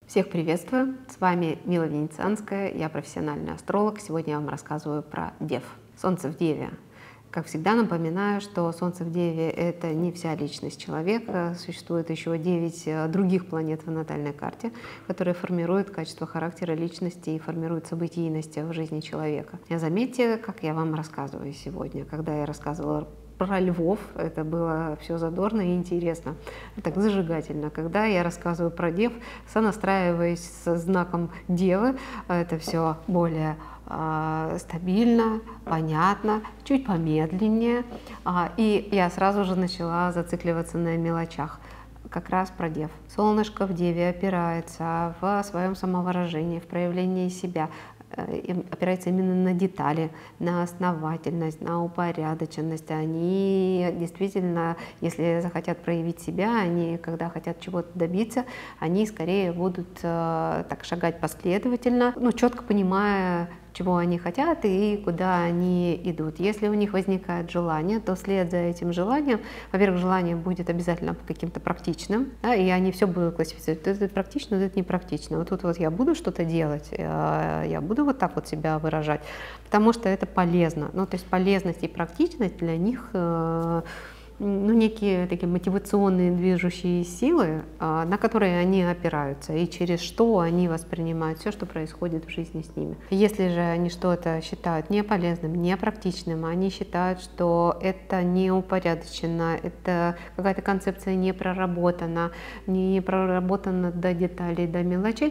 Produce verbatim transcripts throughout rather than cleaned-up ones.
Всех приветствую, с вами Мила Венецианская, я профессиональный астролог. Сегодня я вам рассказываю про Дев. Солнце в Деве. Как всегда напоминаю, что Солнце в Деве — это не вся личность человека. Существует еще девять других планет в натальной карте, которые формируют качество характера личности и формируют событийность в жизни человека. И заметьте, как я вам рассказываю сегодня. Когда я рассказывала про львов, это было все задорно и интересно, так зажигательно. Когда я рассказываю про Дев, сонастраиваясь с знаком Девы, это все более э, стабильно, понятно, чуть помедленнее. А, и я сразу же начала зацикливаться на мелочах. Как раз про Дев. Солнышко в Деве опирается в своем самовыражении, в проявлении себя, опирается именно на детали, на основательность, на упорядоченность. Они действительно, если захотят проявить себя, они, когда хотят чего-то добиться, они скорее будут э, так шагать последовательно, ну, четко понимая, чего они хотят и куда они идут. Если у них возникает желание, то вслед за этим желанием, во-первых, желание будет обязательно каким-то практичным, да, и они все будут классифицировать. Это практично, это непрактично. Вот тут вот я буду что-то делать, я буду вот так вот себя выражать, потому что это полезно. Ну, то есть полезность и практичность для них ну, некие такие мотивационные движущие силы, на которые они опираются и через что они воспринимают все, что происходит в жизни с ними. Если же они что-то считают неполезным, непрактичным, они считают, что это не упорядочено, это какая-то концепция не проработана, не проработана до деталей, до мелочей,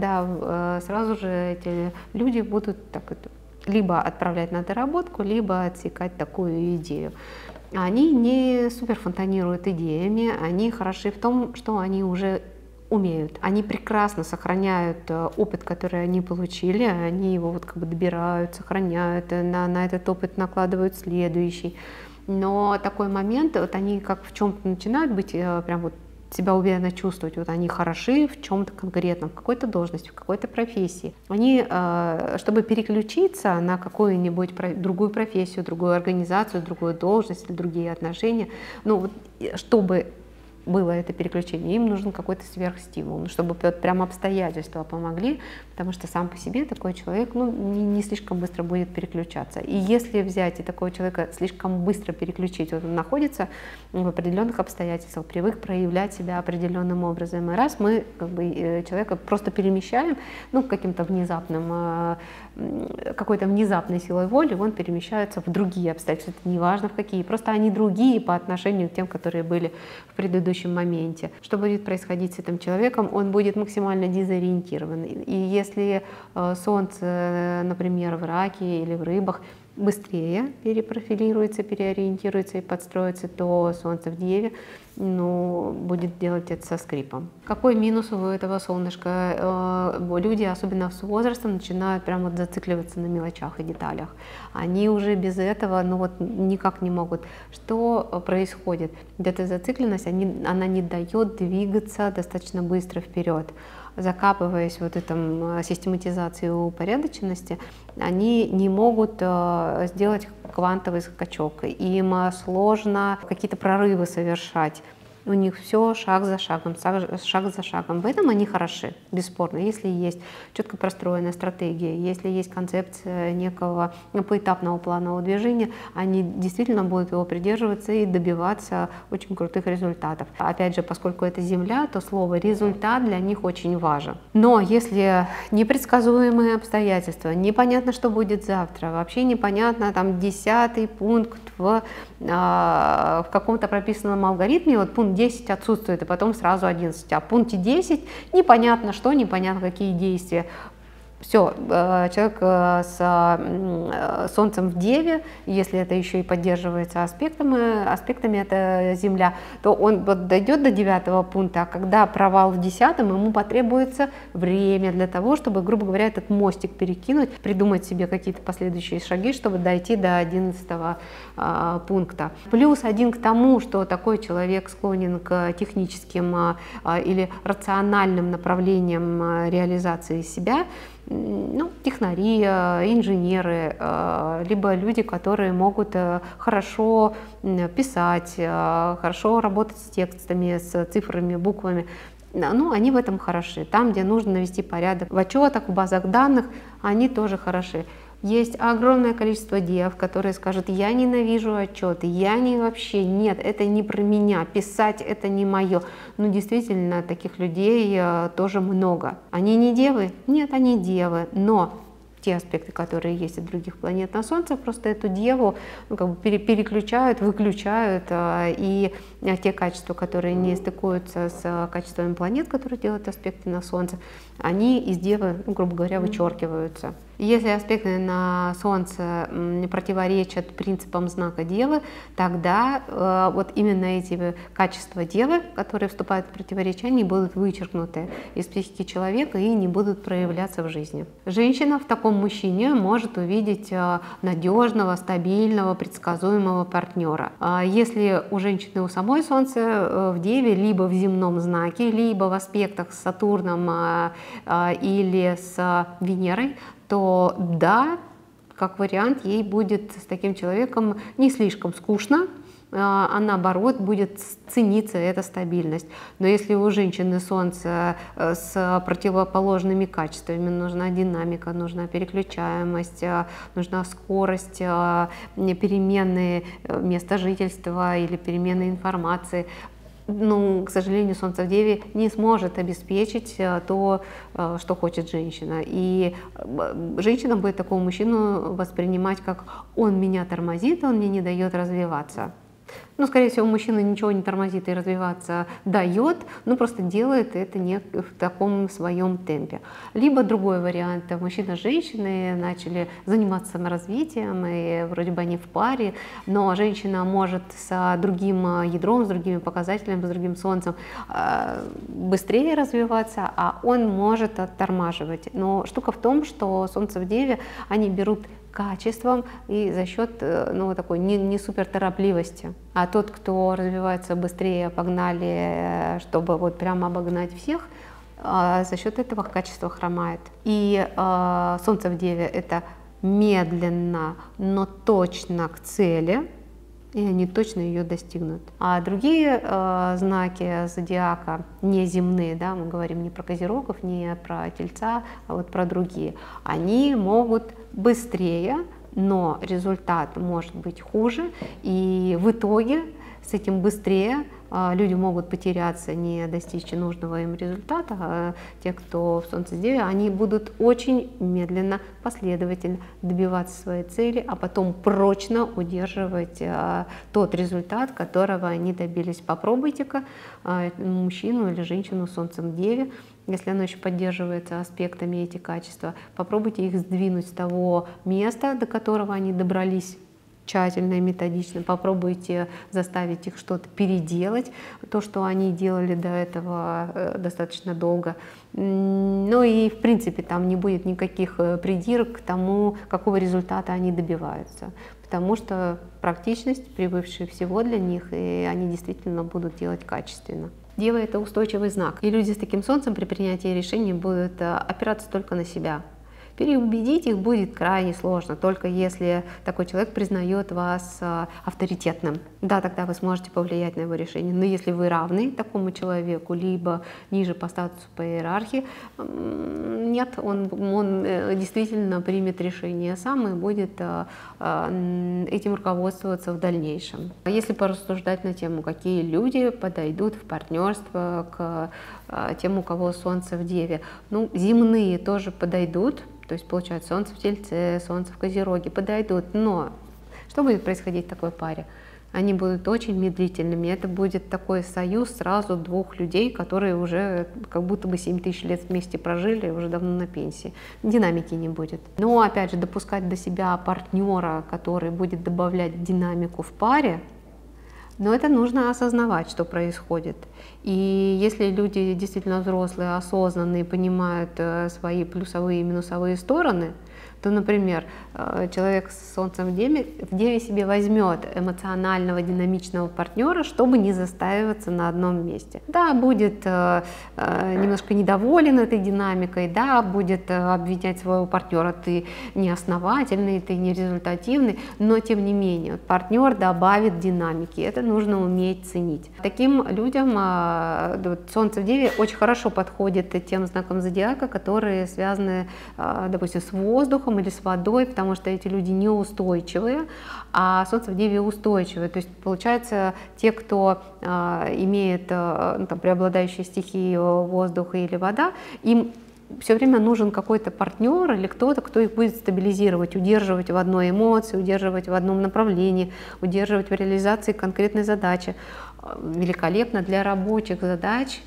тогда сразу же эти люди будут так, либо отправлять на доработку, либо отсекать такую идею. Они не супер фонтанируют идеями, они хороши в том, что они уже умеют. Они прекрасно сохраняют опыт, который они получили, они его вот как бы добирают, сохраняют, на, на этот опыт накладывают следующий. Но такой момент, вот они как в чем-то начинают быть прям вот себя уверенно чувствовать, вот они хороши в чем-то конкретном, в какой-то должности, в какой-то профессии. Они, чтобы переключиться на какую-нибудь другую профессию, другую организацию, другую должность или другие отношения, ну, вот, чтобы было это переключение, им нужен какой-то сверхстимул, чтобы вот прям обстоятельства помогли, потому что сам по себе такой человек ну, не, не слишком быстро будет переключаться. И если взять и такого человека слишком быстро переключить, вот он находится в определенных обстоятельствах, привык проявлять себя определенным образом, и раз мы как бы, человека просто перемещаем, ну, каким-то внезапным, какой-то внезапной силой воли, он перемещается в другие обстоятельства, это неважно в какие, просто они другие по отношению к тем, которые были в предыдущем моменте. Что будет происходить с этим человеком? Он будет максимально дезориентирован. И если э, Солнце, например, в Раке или в Рыбах быстрее перепрофилируется, переориентируется и подстроится, то Солнце в Деве ну, будет делать это со скрипом. Какой минус у этого солнышка? Люди, особенно с возрастом, начинают прямо вот зацикливаться на мелочах и деталях. Они уже без этого ну, вот, никак не могут. Что происходит? Эта зацикленность, они, она не дает двигаться достаточно быстро вперед. Закапываясь в вот этом систематизации и упорядоченности, они не могут сделать квантовый скачок. Им сложно какие-то прорывы совершать. У них все шаг за шагом, шаг за шагом. В этом они хороши, бесспорно. Если есть четко простроенная стратегия, если есть концепция некого поэтапного планового движения, они действительно будут его придерживаться и добиваться очень крутых результатов. Опять же, поскольку это Земля, то слово «результат» для них очень важен. Но если непредсказуемые обстоятельства, непонятно, что будет завтра, вообще непонятно, там, десятый пункт в, э, в каком-то прописанном алгоритме, вот пункт десять отсутствует, и потом сразу одиннадцать. А в пункте десять непонятно что, непонятно какие действия. Все, человек с Солнцем в Деве, если это еще и поддерживается аспектами, аспектами это Земля, то он вот дойдет до девятого пункта, а когда провал в десятом, ему потребуется время для того, чтобы, грубо говоря, этот мостик перекинуть, придумать себе какие-то последующие шаги, чтобы дойти до одиннадцатого а, пункта. Плюс один к тому, что такой человек склонен к техническим а, или рациональным направлениям реализации себя, ну, технари, инженеры, либо люди, которые могут хорошо писать, хорошо работать с текстами, с цифрами, буквами. Да, ну, они в этом хороши. Там, где нужно навести порядок в отчетах, в базах данных, они тоже хороши. Есть огромное количество дев, которые скажут: я ненавижу отчеты, я не вообще, нет, это не про меня, писать это не мое. Ну, действительно, таких людей э, тоже много. Они не девы? Нет, они девы, но те аспекты, которые есть от других планет на Солнце, просто эту деву ну, как бы пере переключают, выключают, э, и э, те качества, которые не стыкуются с э, качествами планет, которые делают аспекты на Солнце, они из девы, ну, грубо говоря, вычеркиваются. Если аспекты на Солнце противоречат принципам знака Девы, тогда э, вот именно эти качества Девы, которые вступают в противоречие, они будут вычеркнуты из психики человека и не будут проявляться в жизни. Женщина в таком мужчине может увидеть э, надежного, стабильного, предсказуемого партнера. А если у женщины у самой Солнце э, в Деве, либо в земном знаке, либо в аспектах с Сатурном э, э, или с Венерой, то да, как вариант, ей будет с таким человеком не слишком скучно, а наоборот будет цениться эта стабильность. Но если у женщины Солнце с противоположными качествами, нужна динамика, нужна переключаемость, нужна скорость, перемены места жительства или перемены информации, ну, к сожалению, Солнце в Деве не сможет обеспечить то, что хочет женщина. И женщина будет такого мужчину воспринимать как: он меня тормозит, он мне не дает развиваться. Ну, скорее всего, мужчина ничего не тормозит и развиваться дает, но просто делает это не в таком своем темпе. Либо другой вариант: мужчина с женщиной начали заниматься саморазвитием, и вроде бы они в паре, но женщина может с другим ядром, с другими показателями, с другим Солнцем быстрее развиваться, а он может оттормаживать. Но штука в том, что Солнце в Деве они берут качеством и за счет ну, такой не, не суперторопливости. А тот, кто развивается быстрее, погнали, чтобы вот прямо обогнать всех, за счет этого качество хромает. И э, Солнце в Деве — это медленно, но точно к цели, и они точно ее достигнут. А другие э, знаки зодиака, не земные, да, мы говорим не про Козерогов, не про Тельца, а вот про другие, они могут быстрее, но результат может быть хуже, и в итоге с этим быстрее э, люди могут потеряться, не достичь нужного им результата. А те, кто в Солнце в Деве, они будут очень медленно, последовательно добиваться своей цели, а потом прочно удерживать э, тот результат, которого они добились. Попробуйте-ка э, мужчину или женщину с Солнцем в Деве, если оно еще поддерживается аспектами, эти качества, попробуйте их сдвинуть с того места, до которого они добрались тщательно и методично, попробуйте заставить их что-то переделать, то, что они делали до этого достаточно долго. Ну и в принципе там не будет никаких придирок к тому, какого результата они добиваются, потому что практичность превыше всего для них, и они действительно будут делать качественно. Дева — это устойчивый знак, и люди с таким Солнцем при принятии решений будут опираться только на себя. Переубедить их будет крайне сложно, только если такой человек признает вас авторитетным. Да, тогда вы сможете повлиять на его решение. Но если вы равны такому человеку, либо ниже по статусу, по иерархии, нет, он, он действительно примет решение сам и будет этим руководствоваться в дальнейшем. Если порассуждать на тему, какие люди подойдут в партнерство к тем, у кого Солнце в Деве, ну, земные тоже подойдут. То есть, получается, Солнце в Тельце, Солнце в Козероге подойдут. Но что будет происходить в такой паре? Они будут очень медлительными. Это будет такой союз сразу двух людей, которые уже как будто бы семь тысяч лет вместе прожили и уже давно на пенсии. Динамики не будет. Но, опять же, допускать до себя партнера, который будет добавлять динамику в паре, но это нужно осознавать, что происходит. И если люди действительно взрослые, осознанные, понимают свои плюсовые и минусовые стороны, то, например, человек с Солнцем в Деве, в Деве себе возьмет эмоционального, динамичного партнера, чтобы не застаиваться на одном месте. Да, будет немножко недоволен этой динамикой, да, будет обвинять своего партнера: ты неосновательный, ты нерезультативный, но тем не менее партнер добавит динамики, это нужно уметь ценить. Таким людям Солнце в Деве очень хорошо подходит тем знакам зодиака, которые связаны, допустим, с воздухом или с водой, потому что эти люди неустойчивые, а Солнце в Деве устойчивое. То есть получается, те, кто имеет, ну, там, преобладающие стихии воздух или вода, им все время нужен какой-то партнер или кто-то, кто их будет стабилизировать, удерживать в одной эмоции, удерживать в одном направлении, удерживать в реализации конкретной задачи. Великолепно для рабочих задач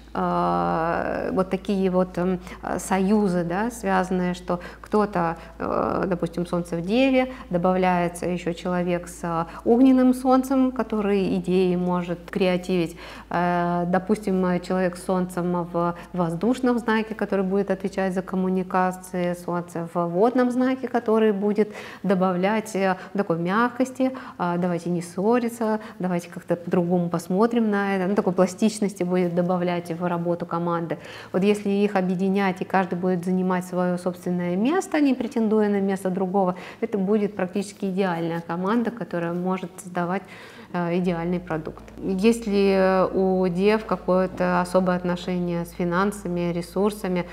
вот такие вот союзы, да, связанные, что кто-то, допустим, Солнце в Деве, добавляется еще человек с огненным Солнцем, который идеи может креативить, допустим, человек с Солнцем в воздушном знаке, который будет отвечать за коммуникации, Солнце в водном знаке, который будет добавлять такой мягкости, давайте не ссориться, давайте как-то по-другому посмотрим на это, ну, такой пластичности будет добавлять в работу команды. Вот если их объединять, и каждый будет занимать свое собственное место, не претендуя на место другого, это будет практически идеальная команда, которая может создавать идеальный продукт. Если у Дев какое-то особое отношение с финансами, ресурсами,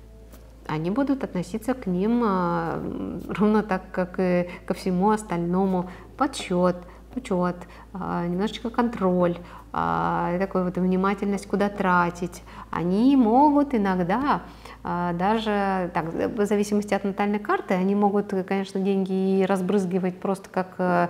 они будут относиться к ним ровно так, как и ко всему остальному: подсчет, учет, немножечко контроль, такой вот внимательность, куда тратить. Они могут иногда даже, так, в зависимости от натальной карты, они могут, конечно, деньги и разбрызгивать просто как,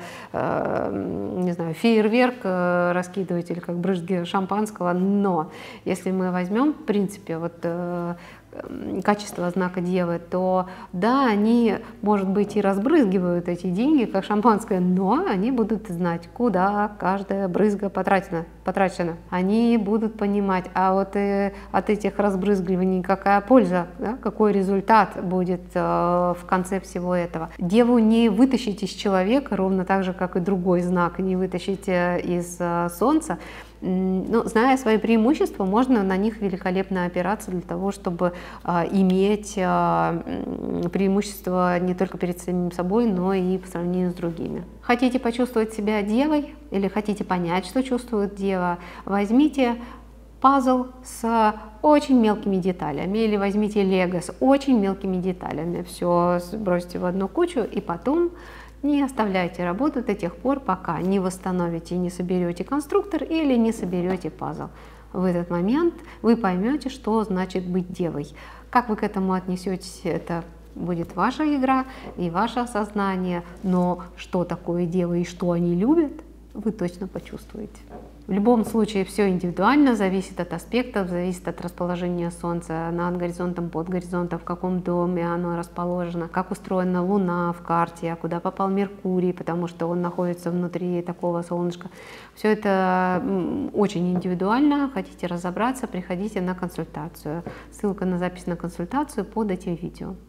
не знаю, фейерверк раскидывать или как брызги шампанского, но если мы возьмем, в принципе, вот качество знака Девы, то да, они, может быть, и разбрызгивают эти деньги, как шампанское, но они будут знать, куда каждая брызга потрачена. потрачена. Они будут понимать, а вот и от этих разбрызгиваний какая польза, да, какой результат будет э, в конце всего этого. Деву не вытащить из человека, ровно так же, как и другой знак, не вытащить из э, Солнца. Ну, зная свои преимущества, можно на них великолепно опираться для того, чтобы э, иметь э, преимущество не только перед самим собой, но и по сравнению с другими. Хотите почувствовать себя девой или хотите понять, что чувствует дева, возьмите пазл с очень мелкими деталями или возьмите лего с очень мелкими деталями. Все бросьте в одну кучу и потом не оставляйте работу до тех пор, пока не восстановите и не соберете конструктор или не соберете пазл. В этот момент вы поймете, что значит быть девой. Как вы к этому отнесетесь, это будет ваша игра и ваше осознание, но что такое дева и что они любят, вы точно почувствуете. В любом случае все индивидуально, зависит от аспектов, зависит от расположения Солнца над горизонтом, под горизонтом, в каком доме оно расположено, как устроена Луна в карте, куда попал Меркурий, потому что он находится внутри такого солнышка. Все это очень индивидуально. Хотите разобраться, приходите на консультацию. Ссылка на запись на консультацию под этим видео.